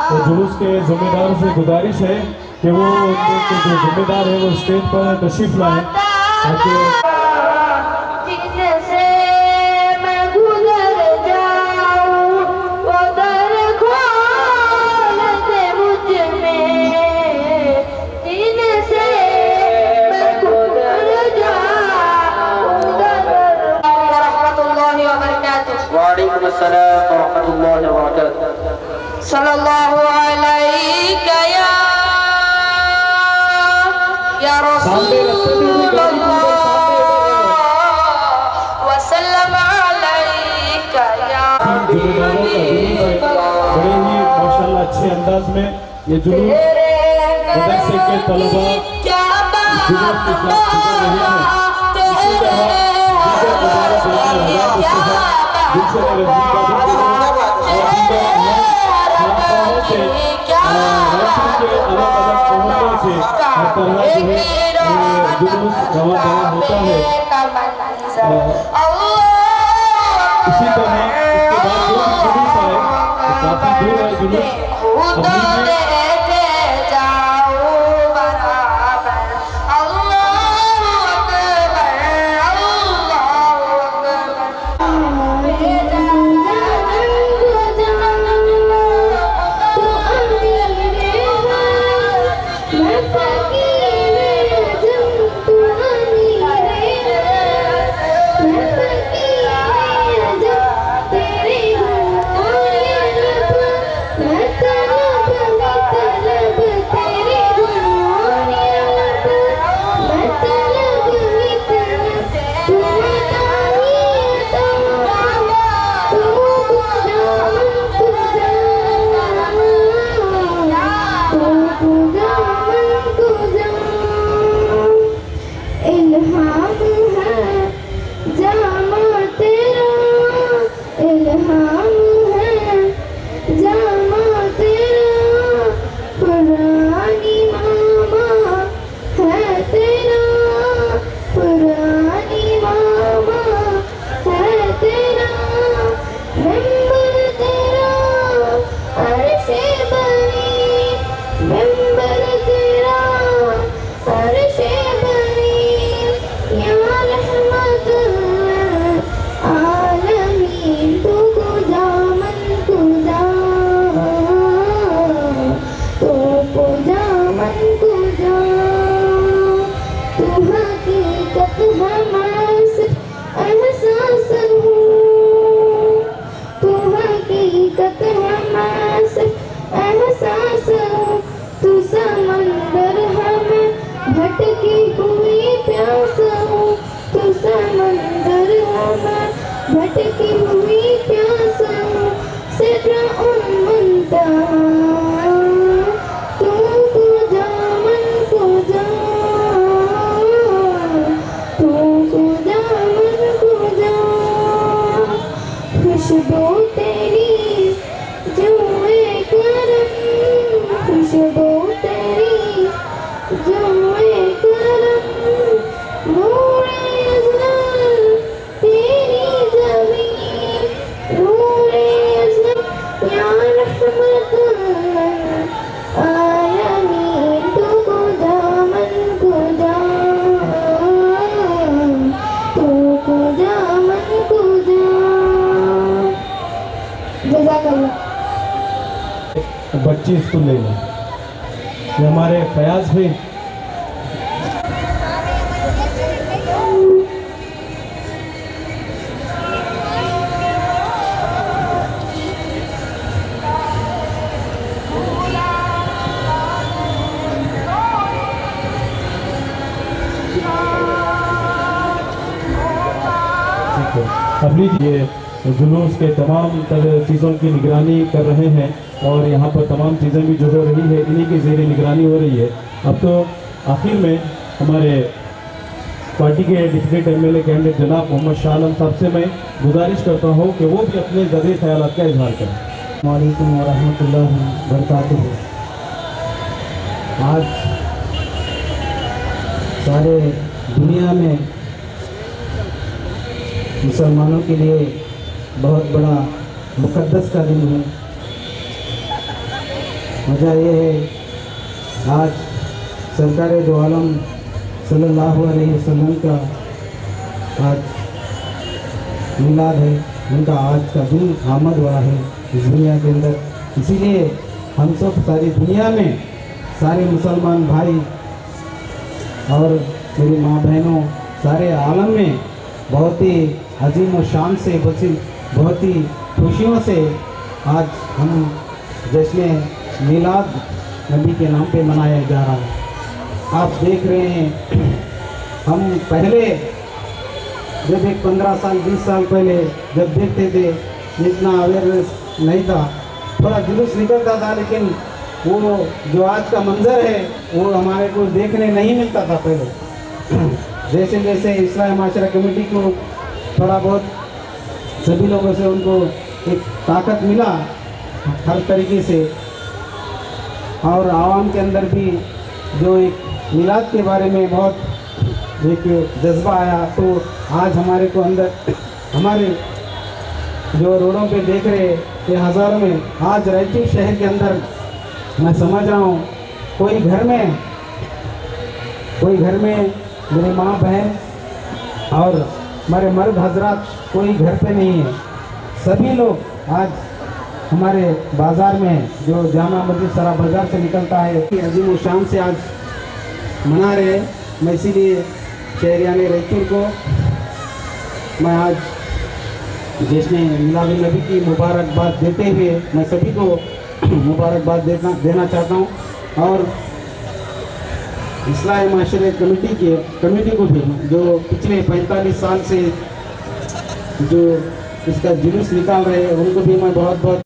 तो जुलूस के जिम्मेदार से गुजारिश है कि वो उनके जो जिम्मेदार है वो स्टेज पर तशरीफ लाएं ताकि सल्लल्लाहु अलैका या रसूलल्लाह व सल्लम अलैका या बड़े ही माशाल्लाह अच्छे अंदाज में ये जुलूस मदरसे के तलबा जुलूस के साथ गुजर रहे हैं। इसी तरह जुलूस रवाना होता है। इसी तरह इसके बाद जो भी जुलूस आए काफी दूर है जुलूस भटकी हुई प्यास सिदरा उन मुंतहा तू जा मन को जा तू जा मन को जा खुशबू तेरी जुए करम खुशबू तेरी जुए करम बच्ची स्कूल ले लो ये हमारे फयाज भाई अभी ये जुलूस के तमाम चीज़ों की निगरानी कर रहे हैं और यहाँ पर तमाम चीज़ें भी जो हो रही है इन्हीं की ज़ेर निगरानी हो रही है। अब तो आखिर में हमारे पार्टी के डिप्टी एमएलए कैंडिडेट जनाब मोहम्मद शाह आलम साहब से मैं गुजारिश करता हूँ कि वो भी अपने ज़रूरी ख्यालात का इजहार करें। वालेकुम वरहमतुल्लाहि वबरकातुहू। आज सारे दुनिया में मुसलमानों के लिए बहुत बड़ा मुक़द्दस का दिन है। वजह ये है, आज सरकार दो आलम सल्लल्लाहु अलैहि वसल्लम का आज मिलाद है, उनका आज का दिन आमद हुआ है इस दुनिया के अंदर। इसीलिए हम सब सारी दुनिया में सारे मुसलमान भाई और मेरी माँ बहनों सारे आलम में बहुत ही अजीम और शान से बहुत ही खुशियों से आज हम जश्न मिलाद नबी के नाम पे मनाया जा रहा है। आप देख रहे हैं, हम पहले जब एक 15 साल 20 साल पहले जब देखते थे इतना अवेयरनेस नहीं था, थोड़ा जुलूस निकलता था, लेकिन वो जो आज का मंजर है वो हमारे को देखने नहीं मिलता था पहले। जैसे जैसे इस्लामी माशरा कमेटी को थोड़ा बहुत सभी लोगों से उनको एक ताकत मिला हर तरीके से, और आवाम के अंदर भी जो एक मिलाद के बारे में बहुत एक जज्बा आया, तो आज हमारे को अंदर हमारे जो रोडों पे देख रहे ये हज़ारों में, आज रायचूर शहर के अंदर मैं समझ रहा हूँ कोई घर में मेरे माँ बहन और हमारे मर्द हजरात कोई घर पे नहीं है। सभी लोग आज हमारे बाज़ार में जो जामा मस्जिद सरा बाज़ार से निकलता है अजीम शान से आज मना रहे। मैं इसीलिए शहरियाने रायचूर को मैं आज जश्न मिलाद नबी की मुबारकबाद देते हुए मैं सभी को मुबारकबाद देना चाहता हूँ, और इस्लामी माशरे कमेटी को भी जो पिछले 45 साल से जो इसका जुलूस निकाल रहे हैं उनको भी मैं बहुत बहुत